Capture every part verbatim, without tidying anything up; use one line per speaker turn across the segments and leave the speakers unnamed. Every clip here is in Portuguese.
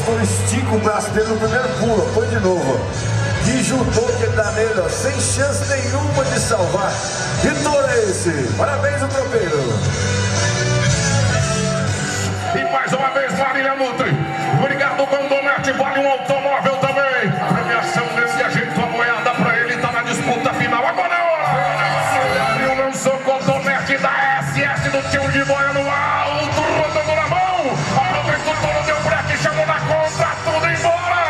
Álvaro estica o braço dele no primeiro pulo. Põe de novo. E juntou que ele dá nele, ó, sem chance nenhuma de salvar. Vitor é esse. Parabéns, o tropeiro.
E mais uma vez, Marília Nutri. Obrigado, Bandonete. Vale um automóvel também. Premiação desse ajeito, a moeda pra ele. Tá na disputa final. Agora é hora. O lançou Cotonete da S S do tio de boia no alto. Rodando na mão. A prefeitura deu break, chamou na conta. Tudo embora.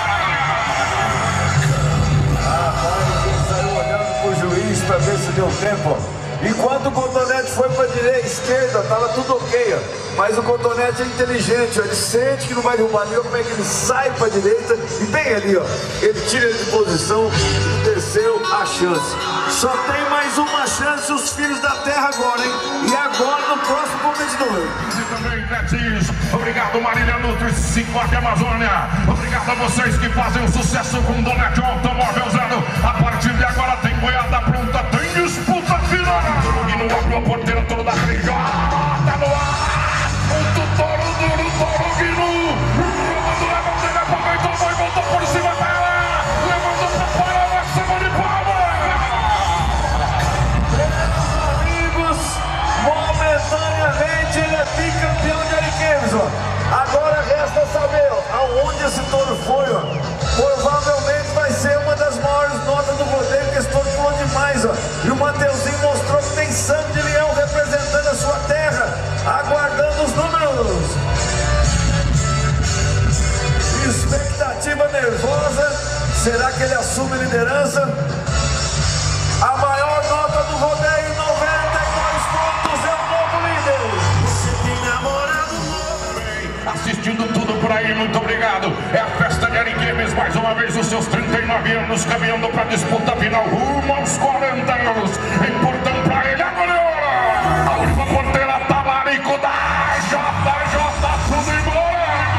Rapaz, ele saiu olhando pro juiz pra ver se deu tempo. Enquanto o Cotonete foi para a direita, esquerda, estava tudo ok, ó. Mas o Cotonete é inteligente, ó. Ele sente que não vai derrubar, viu como é que ele sai para a direita e bem ali, ó. Ele tira ele de posição e desceu a chance. Só tem mais uma chance os filhos da terra agora, hein? E agora no próximo competidor.
E também, Netinhos. Obrigado, Marília Nutri, Ciclope Amazônia. Obrigado a vocês que fazem o sucesso com o Donete Automóvel Usado. A partir de agora tem boiada pronta, tem disputa final. E não abriu a porteira toda da três J no ar. O Toro duro, Toro Guinu. Levando, levando, ele aproveitou, foi, voltou por cima dela. Levando pra fora, uma salva de palmas.
Amigos, momentaneamente ele é bicampeão de Ariquemes, ó. Agora resta saber, ó, aonde esse touro foi, ó. Provavelmente vai ser uma das maiores notas do rodeio, porque esse touro pulou demais, ó. E o Mateuzinho mostrou que tem sangue de leão representando a sua terra, aguardando os números. Expectativa nervosa, será que ele assume a liderança? A maior nota do rodeio, noventa e dois pontos, é o novo líder.
Você tem namorado novo? Assistindo tudo por aí, muito obrigado. É a festa de Ariquemes, mais uma vez os seus trinta e nove anos, caminhando para a disputa final, rumo aos quarenta anos. É importante para ele, agora é hora. A última porteira tá Marico da J J, tudo embora.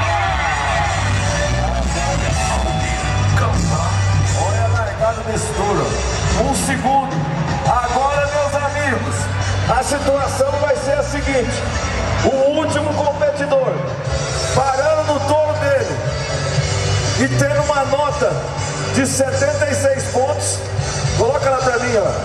Olha a largada desse touro. Um segundo. Agora, meus amigos, a situação vai ser a seguinte. O último competidor, parando no touro dele e tendo uma nota de setenta e seis pontos, coloca lá pra mim, ó.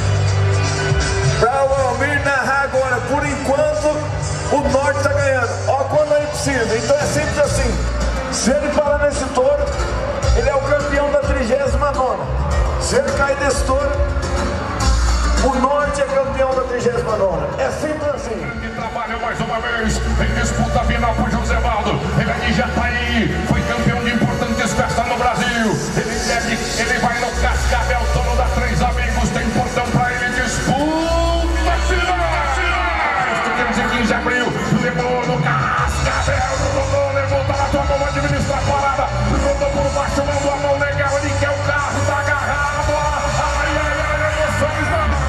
Pra o Almir narrar agora. Por enquanto, o Norte tá ganhando. Ó, quando ele precisa. Então é simples assim. Se ele parar nesse touro, ele é o campeão da trigésima nona. Se ele cair desse touro, o Norte é campeão da trigésima nona. É simples assim.
Que trabalha mais uma vez em disputa final com José Valdo. Ele é de Jataí, foi campeão de importantes festas no Brasil. Ele deve, ele vai no Cascavel, dono da Três Amigos. Tem portão pra ele, disputa final. quinze e quinze de abril, levou no Cascavel, rodou, levou, tá na tua mão, administra a parada. Rodou por baixo, mandou a mão legal, ele quer o carro, tá agarrado. Ai, ai, ai, emoções da...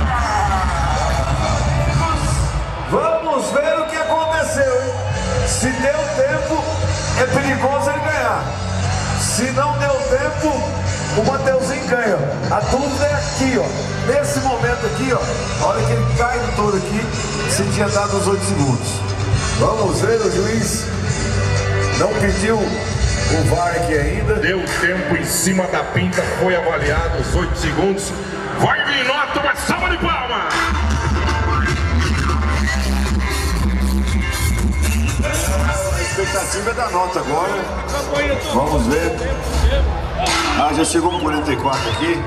Vamos ver o que aconteceu, hein? Se deu tempo, é perigoso ele ganhar. Se não deu tempo, o Mateuzinho ganha. A dúvida é aqui, ó. Nesse momento aqui, ó. A hora que ele cai no touro aqui, se tinha dado os oito segundos. Vamos ver, o juiz não pediu o V A R aqui ainda.
Deu tempo em cima da pinta, foi avaliado os oito segundos. Vai vir nota, uma salva de palmas.
A expectativa é da nota agora. Vamos ver. Ah, já chegou com quarenta e quatro aqui.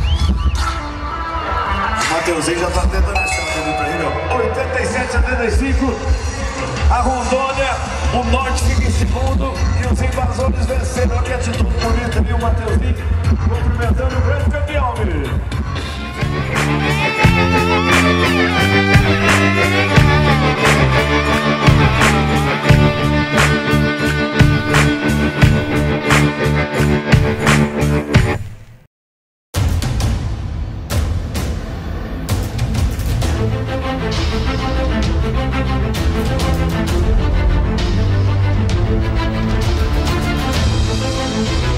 O Mateuzinho já está tentando achar tudo para ele, ó. oitenta e sete a setenta e cinco. A Rondônia, o Norte fica em segundo e os invasores venceram. Que atitude bonita ali, o Mateuzinho cumprimentando o grande campeão, menino.
We'll be right back.